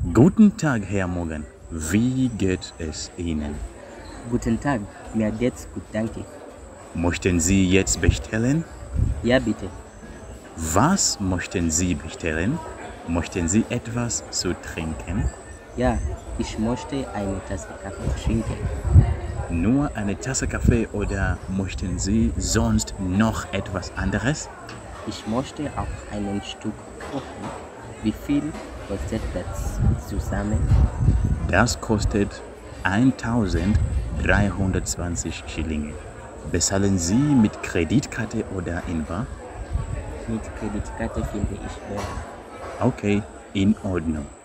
Guten Tag, Herr Morgan. Wie geht es Ihnen? Guten Tag, mir geht's gut, danke. Möchten Sie jetzt bestellen? Ja, bitte. Was möchten Sie bestellen? Möchten Sie etwas zu trinken? Ja, ich möchte eine Tasse Kaffee trinken. Nur eine Tasse Kaffee oder möchten Sie sonst noch etwas anderes? Ich möchte auch ein Stück Kuchen. Wie viel kostet das zusammen? Das kostet 1320 Schillinge. Bezahlen Sie mit Kreditkarte oder in bar? Mit Kreditkarte finde ich mehr. Okay, in Ordnung.